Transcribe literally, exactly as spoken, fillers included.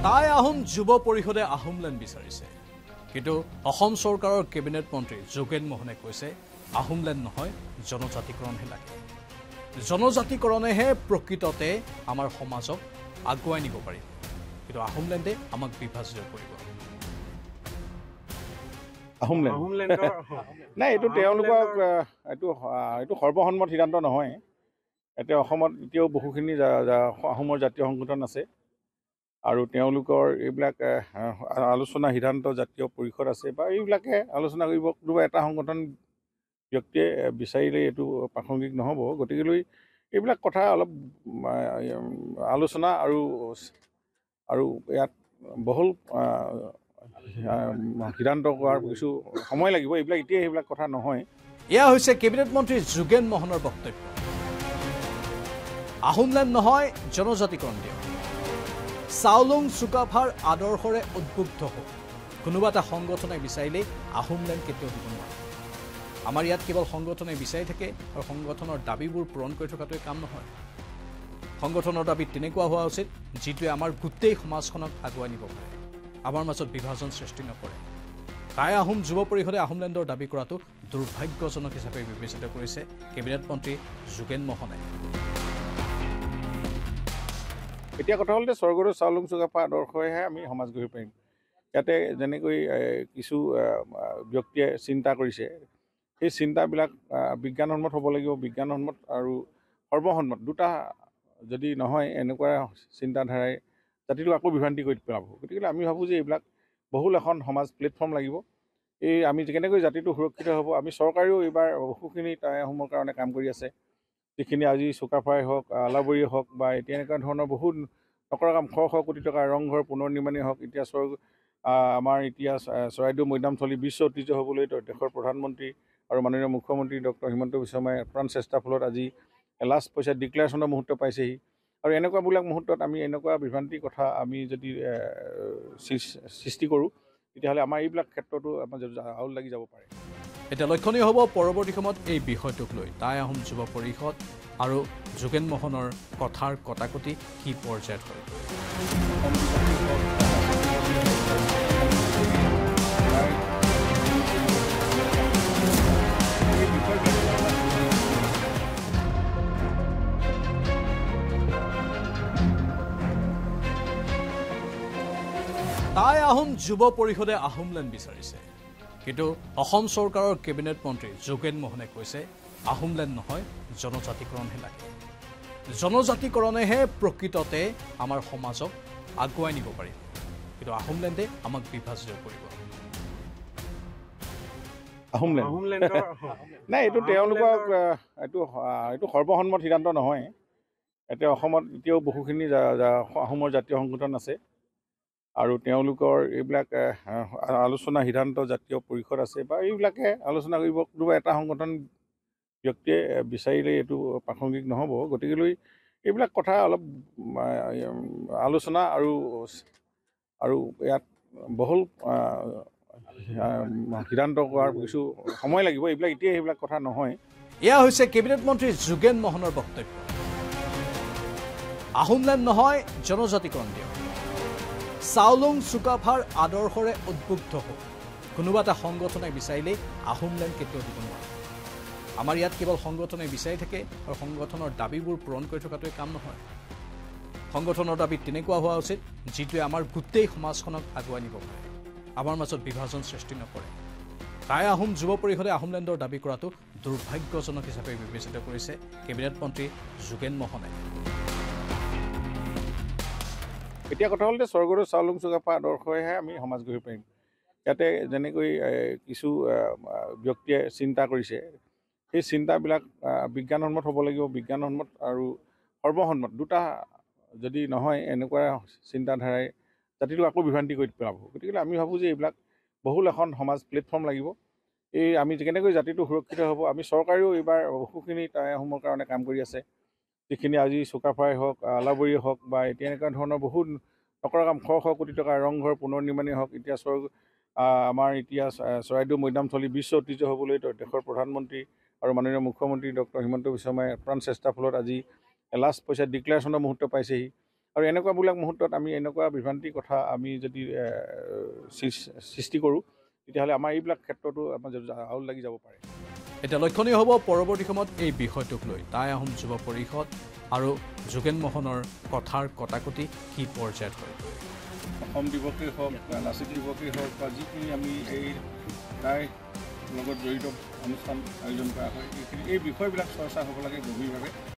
তাই আহোম যুৱ পৰিষদে আহোমলেণ্ড বিচাৰিছে কিন্তু অসম চৰকাৰৰ কেবিনেট মন্ত্ৰী যোগেন মোহনে কৈছে আহোমলেণ্ড নহয় জনজাতিকৰণহে লাগে জনজাতিকৰণেহে প্ৰকৃততে আমাৰ সমাজক আগুৱাই নিব পাৰিব কিন্তু আহোমলেণ্ডে আমাক বিভাজিত কৰিব আহোমলেণ্ড নাই এইটো তেওঁলোকক এইটো এইটো সৰ্বসন্মত সিদ্ধান্ত নহয় এতিয়া অসমত এতিয়াও বহুখিনি আহোমৰ জাতীয় সংগঠন আছে আৰু তেওঁলোকৰ এইবিলাক আলোচনা সিদ্ধান্ত জাতীয় পৰিষদ আছে বা এইবিলাকে আলোচনা কৰিব কোনোবা এটা সংগঠন ব্যক্তিয়ে বিচাৰিলে এইটো প্ৰাসংগিক নহ'ব গতিকেলৈ এইবিলাক কথা অলপ আলোচনা আৰু আৰু ইয়াত বহুল সিদ্ধান্ত কৰাৰ কিছু সময় লাগিব এইবিলাক এতিয়া এইবিলাক কথা নহয় এয়া হৈছে কেবিনেট মন্ত্ৰী যোগেন মোহনৰ বক্তব্য আহোমলেণ্ড নহয় জনজাতিকৰণ দিয়ক চাউলুং চুকাফাৰ আদৰ্শৰে উদ্বুদ্ধ হোক কোনোবা এটা সংগঠনে বিচাৰিলে আহোমলেণ্ড কেতিয়াও দিব নোৱাৰে আমাৰ ইয়াত কেৱল সংগঠনে বিচাৰি থাকে আৰু সংগঠনৰ দাবীবোৰ পূৰণ কৰি থকাটোৱে কাম নহয় সংগঠনৰ দাবী তেনেকুৱা হোৱা উচিত যিটোৱে আমাৰ গোটেই সমাজখনক আগুৱাই নিব পাৰে আমাৰ মাজত বিভাজন সৃষ্টি নকৰে তাই আহোম যুৱ পৰিষদে আহোমলেণ্ডৰ দাবী কৰাটো দুৰ্ভাগ্যজনক হিচাপে বিবেচিত কৰিছে কেবিনেট মন্ত্ৰী যোগেন মোহনে এতিয়া কথা হ'ল যে স্বৰ্গদেউ চাউলুং চুকাফা আদৰ্শহে আমি সমাজ গঢ়িব পাৰিম ইয়াতে যেনেকৈ কিছু ব্যক্তিয়ে চিন্তা কৰিছে সেই চিন্তাবিলাক বিজ্ঞানসন্মত হ'ব লাগিব বিজ্ঞানসন্মত আৰু সৰ্বসন্মত দুটা যদি নহয় এনেকুৱা চিন্তাধাৰাই জাতিটোক আকৌ বিভ্ৰান্তি কৰি পেলাব গতিকে আমি ভাবোঁ যে এইবিলাক বহুল এখন সমাজ প্লেটফৰ্ম লাগিব এই আমি কেনেকৈ জাতিটো সুৰক্ষিত হ'ব আমি চৰকাৰেও এইবাৰ বহুখিনি টাই আহোমৰ কাৰণে কাম কৰি আছে যিখিনি আজি চুকাফাই হওক আলাবৰীয়ে হওক বা এতিয়া এনেকুৱা ধৰণৰ বহুত নকৰা কাম শ শ কোটি টকা ৰংঘৰ পুনৰ নিৰ্মাণেই হওক এতিয়া স্বৰ্গ আমাৰ এতিয়া চৰাইদেউ মৈদামস্থলী বিশ্ব ঐতিহ্য হ'বলৈ দেশৰ প্ৰধানমন্ত্ৰী আৰু মাননীয় মুখ্যমন্ত্ৰী ডক্টৰ হিমন্ত বিশ্ব শৰ্মাই প্ৰাণ চেষ্টাৰ ফলত আজি লাষ্ট পইচা ডিক্লেৰেশ্যনৰ মুহূৰ্ত পাইছেহি আৰু এনেকুৱাবিলাক মুহূৰ্তত আমি এনেকুৱা বিভ্ৰান্তিৰ কথা আমি যদি সৃষ্টি কৰোঁ তেতিয়াহ'লে আমাৰ এইবিলাক ক্ষেত্ৰতো আমাৰ আউল লাগি যাব পাৰে এতিয়া লক্ষণীয় হ'ব পৰৱৰ্তী সময়ত এই বিষয়টোক লৈ তাই আহোম যুৱ পৰিষদ আৰু যোগেন মোহনৰ কথাৰ কটাকটি কি পৰ্যায়ত হয় তাই আহোম যুৱ পৰিষদে আহোমলেণ্ড বিচাৰিছে কিন্তু অসম চৰকাৰৰ কেবিনেট মন্ত্ৰী যোগেন মোহনে কৈছে আহোমলেণ্ড নহয় জনজাতিকৰণহে লাগে জনজাতিকৰণেহে প্ৰকৃততে আমাৰ সমাজক আগুৱাই নিব পাৰিব কিন্তু আহোমলেণ্ডে আমাক বিভাজিত কৰিব আহোমলেণ্ড নাই এইটো তেওঁলোকক এইটো এইটো সৰ্বসন্মত সিদ্ধান্ত নহয় এতিয়া অসমত এতিয়াও বহুখিনি আহোমৰ জাতীয় সংগঠন আছে আৰু তেওঁলোকৰ এইবিলাক আলোচনা সিদ্ধান্ত জাতীয় পৰিষদ আছে বা এইবিলাকে আলোচনা কৰিব কোনোবা এটা সংগঠন ব্যক্তিয়ে বিচাৰিলে এইটো প্ৰাসংগিক নহ'ব গতিকেলৈ এইবিলাক কথা অলপ আলোচনা আৰু আৰু ইয়াত বহুল সিদ্ধান্ত কৰাৰ কিছু সময় লাগিব এইবিলাক এতিয়া এইবিলাক কথা নহয় এয়া হৈছে কেবিনেট মন্ত্ৰী যোগেন মোহনৰ বক্তব্য আহোমলেণ্ড নহয় জনজাতিকৰণ দিয়ক চাউলুং চুকাফাৰ আদৰ্শৰে উদ্বুদ্ধ হোক কোনোবা এটা সংগঠনে বিচাৰিলে আহোমলেণ্ড কেতিয়াও দিব নোৱাৰে আমাৰ ইয়াত কেৱল সংগঠনে বিচাৰি থাকে আৰু সংগঠনৰ দাবীবোৰ পূৰণ কৰি থকাটোৱে কাম নহয় সংগঠনৰ দাবী তেনেকুৱা হোৱা উচিত যিটোৱে আমাৰ গোটেই সমাজখনক আগুৱাই নিব পাৰে আমাৰ মাজত বিভাজন সৃষ্টি নকৰে তাই আহোম যুৱ পৰিষদে আহোমলেণ্ডৰ দাবী কৰাটো দুৰ্ভাগ্যজনক হিচাপে বিবেচিত কৰিছে কেবিনেট মন্ত্ৰী যোগেন মোহনে এতিয়া কথা হ'ল যে স্বৰ্গদেউ চাউলুং চুকাফা আদৰ্শহে আমি সমাজ গঢ়িব পাৰিম ইয়াতে যেনেকৈ কিছু ব্যক্তিয়ে চিন্তা কৰিছে সেই চিন্তাবিলাক বিজ্ঞানসন্মত হ'ব লাগিব বিজ্ঞানসন্মত আৰু সৰ্বসন্মত দুটা যদি নহয় এনেকুৱা চিন্তাধাৰাই জাতিটোক আকৌ বিভ্ৰান্তি কৰি পেলাব গতিকে আমি ভাবোঁ যে এইবিলাক বহুল এখন সমাজ প্লেটফৰ্ম লাগিব এই আমি কেনেকৈ জাতিটো সুৰক্ষিত হ'ব আমি চৰকাৰেও এইবাৰ বহুখিনি টাই আহোমৰ কাৰণে কাম কৰি আছে যিখিনি আজি চুকাফাই হওক আলাবৰীয়ে হওক বা এতিয়া এনেকুৱা ধৰণৰ বহুত নকৰা কাম শ শ কোটি টকা ৰংঘৰ পুনৰ নিৰ্মাণেই হওক এতিয়া স্বৰ্গ আমাৰ এতিয়া চৰাইদেউ মৈদামস্থলী বিশ্ব ঐতিহ্য হ'বলৈ দেশৰ প্ৰধানমন্ত্ৰী আৰু মাননীয় মুখ্যমন্ত্ৰী ডক্টৰ হিমন্ত বিশ্ব শৰ্মাই প্ৰাণ চেষ্টাৰ ফলত আজি লাষ্ট পইচা ডিক্লেৰেশ্যনৰ মুহূৰ্ত পাইছেহি আৰু এনেকুৱাবিলাক মুহূৰ্তত আমি এনেকুৱা বিভ্ৰান্তিৰ কথা আমি যদি সৃষ্টি কৰোঁ তেতিয়াহ'লে আমাৰ এইবিলাক ক্ষেত্ৰতো আমাৰ আউল লাগি যাব পাৰে। এতিয়া লক্ষণীয় হ'ব পৰৱৰ্তী সময়ত এই বিষয়টোক লৈ টাই আহোম যুৱ পৰিষদ আৰু যোগেন মোহনৰ কথাৰ কটাকটি কি পৰ্যায়ত হয়। অসম দিৱসেই হওক বা লাচিত দিৱসেই হওক বা যিখিনি আমি এই টাই লগত জড়িত অনুষ্ঠান আয়োজন কৰা হয় এইখিনি এই বিষয়বিলাক চৰ্চা হ'ব লাগে গভীৰভাৱে।